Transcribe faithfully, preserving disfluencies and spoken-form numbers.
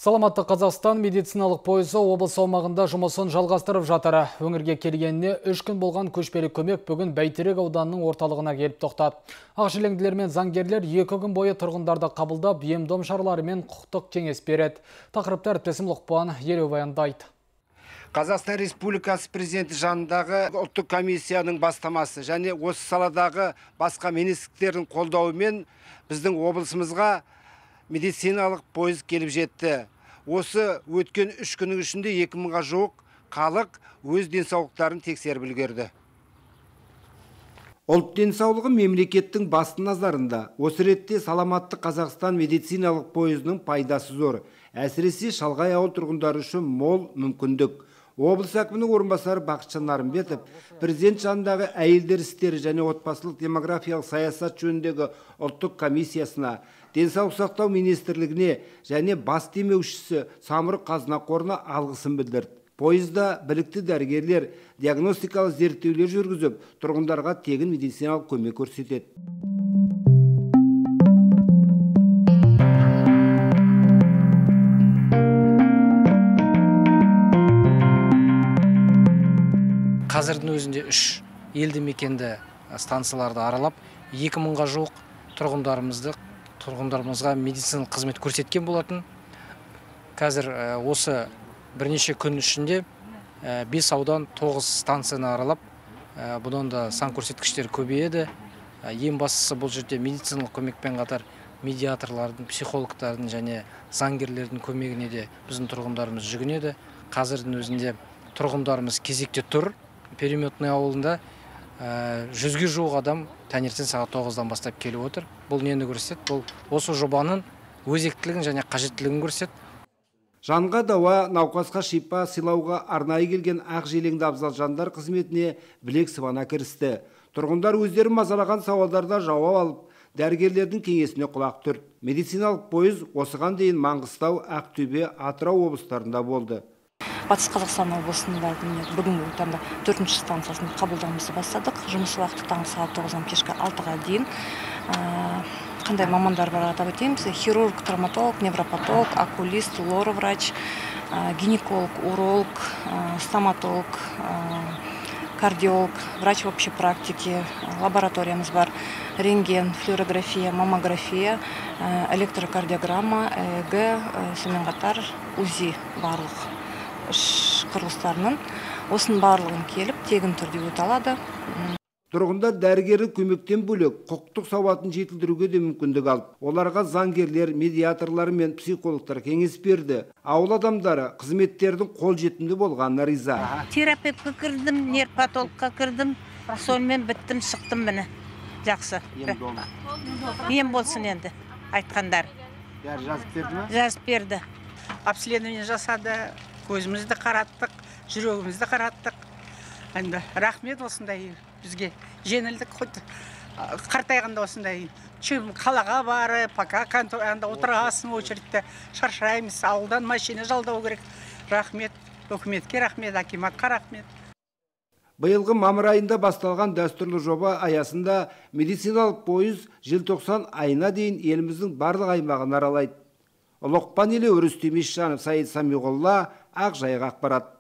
Саламатты Қазақстан медициналық пойызы облыс аумағында жұмысын жалғастырып жатыр. Өңірге келгеніне үш күн болған көшпелі көмек бүгін Бәйтерек ауданының орталығына келіп тоқтады. Ақжелеңділер мен заңгерлер екі күн бойы тұрғындарды қабылдап, ем-дом шаралары мен құқықтық кеңес береді. Тақырыпты әріптесім Лұқпан Елеу баяндайды. Қазақстан Республикасы президенті жанындағы ұлттық комиссияның бастамасы және осы саладағы басқа министрліктердің қолдауымен біздің облысымызға медициналық пойыз келіп жетті. Осы өткен үш күннің ішінде екі мыңға жуық халық өз денсаулықтарын тексеріп үлгерді. Ұлт денсаулығы мемлекеттің басты назарында. Осы ретте Саламатты Қазақстан медициналық пойызының пайдасы зор. Әсіресе шалғай ауыл тұрғындары үшін мол мүмкіндік. Облыс әкімінің орынбасары Бақытжан Нарымбетов президент жанындағы әйелдер істері және отбасылық демографиялық саясат жөніндегі ұлттық комиссиясына, денсаулық сақтау министрлігіне және бас демеушісі Самұрық қазына қорына алғысын білдірді. Пойызда білікті дәрігерлер диагностикалық зерттеулер жүргізіп, тұрғындарға тегін медициналық көмек көрсетеді. Қазірдің өзінде үш елді мекенді станцияларды аралап, екі мыңға жуық тұрғындарымызды тұрғындарымызға медициналық қызмет көрсеткен болатын. Қазір осы бірнеше күн ішінде бес аудан тоғыз станцияны аралап, бұдан да сан көрсеткіштер көбейеді. Ең бастысы бұл жерде медициналық көмекпен қатар медиаторлардың, психологтардың және заңгерлердің көмегіне де біздің тұрғындарымыз жүгінеді. Қазірдің өзінде тұрғындарымыз кезекте тұр. Переметный ауылында жүзге жуық адам таңертең сағат тоғыздан бастап келіп отыр. Бұл нені көрсетеді? Бұл осы жобаның өзектілігін және қажеттілігін көрсетеді. Жанға дауа, науқасқа шипа сыйлауға арнайы келген Ақжелеңді абзал жандар қызметіне білек сыбана кірісті. Тұрғындар өздері мазалаған сауалдарда жауап алып, дәрігерлердің кеңесіне құлақ түрді. Медициналық пойыз осыған дейін Маңғыстау, Ақтөбе, Атырау облыстарында болды. Батыс Қазақстан облысында бүгінгі таңда төртінші станциясында қабылдауымызды бастадық. Жұмыс уақыты таңғы сағат тоғыздан кешкі алтыға дейін. Қандай мамандар бар атап өтеміз: хирург, травматолог, невропатолог, окулист, лороврач, гинеколог, уролог, стоматолог, кардиолог, врач общей практики, лабораториямыз бар, рентген, флюорография, маммография, электрокардиограмма, ЭЭГ, сонымен қатар УЗИ барлық құрылыстарының. Осының барлығын келіп, тегін түрде өте алады. Тұрғындар дәрігері көмектен бөлек құқықтық сауатын жетілдіруге де мүмкіндік алып, оларға заңгерлер, медиаторлар мен психологтар кеңес берді. Ауыл адамдары қызметтердің қолжетімді болғанына риза. Терапевтқа кірдім, нейропатологқа кірдім, сонымен біттім, шықтым міне. Жақсы. Ем болсын енді айтқандар. Жазып берді ме? Жазып берді. Обследование жасады, көзімізді қараттық, жүрегімізді қараттық. Енді рахмет осындай бізге жеңілдік, қартайғанда осындай қалаға бары, пока конторында отырғасын очередьте шаршаймыз, ауылдан машина жалдау керек. Рахмет, өкіметке рахмет, акиматқа рахмет. Биылғы мамыр айында басталған дәстүрлі жоба аясында медициналық пойыз желтоқсан айына дейін еліміздің барлық аймағын аралайды. Лұқпан Елеу, Рүстем Исжанов, Саид Самиғолла, Ақжайық ақпарат.